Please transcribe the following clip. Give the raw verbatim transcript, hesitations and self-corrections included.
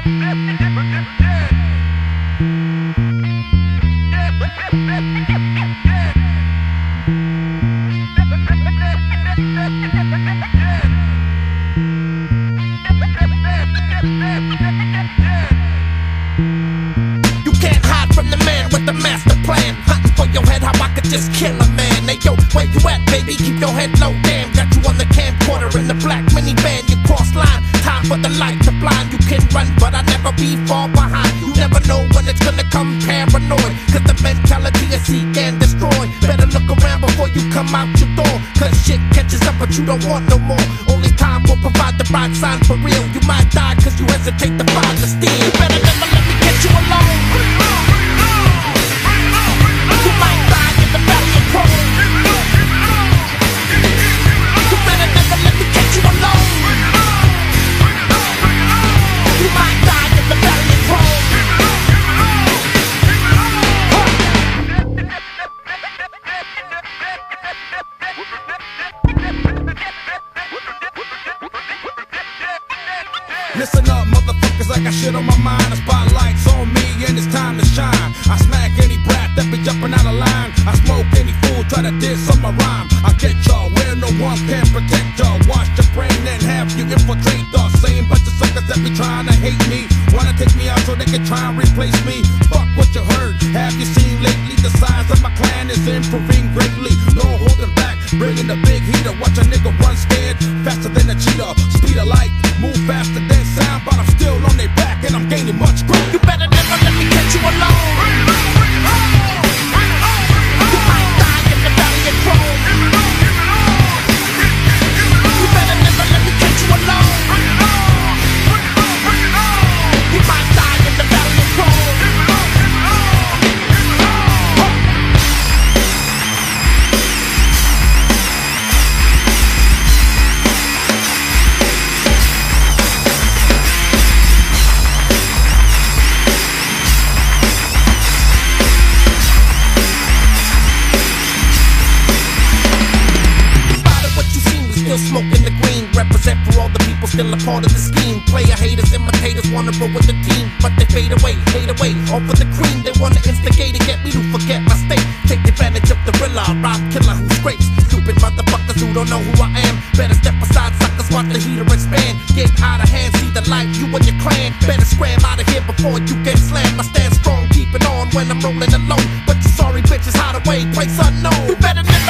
The master plan, hunting for your head, how I could just kill a man. Hey yo, where you at, baby? Keep your head low, damn. Got you on the camcorder in the black minivan. You cross line, time for the light to blind. You can run, but I never be far behind. You never know when it's gonna come paranoid, cause the mentality is seek and destroy. Better look around before you come out your door, cause shit catches up but you don't want no more. Only time will provide the right sign for real. You might die cause you hesitate to find the steel. You better never let me get you alone. Listen up, motherfuckers, I got shit on my mind. The spotlight's on me and it's time to shine. I smack any brat that be jumping out of line. I smoke any fool, try to diss on my rhyme. I get y'all where no one can protect y'all. Wash your brain and have you infiltrate the same bunch of suckers that be trying to hate me. Wanna take me out so they can try and replace me. Fuck what you heard, have you seen lately? The size of my clan is improving greatly. No holding back, bringing the big heater. Watch a nigga run scared, faster than a cheetah. Speed of light, move faster than sound, but I'm still on their back and I'm gaining much ground. You better never let me catch you alone. You might die in the valley of Chrome. You better never let me catch you alone. You might die in the valley of Chrome. Smoking the green, represent for all the people still a part of the scheme. Player haters, imitators wanna roll with the team, but they fade away, fade away, all for the cream. They wanna instigate and get me to forget my state. Take advantage of the gorilla, rob killer who scrapes. Stupid motherfuckers who don't know who I am. Better step aside, suckers, watch the heater expand. Get out of hand, see the light, you and your clan. Better scram out of here before you get slammed. I stand strong, keep it on when I'm rolling alone. But you sorry bitches hide away, place unknown. You better never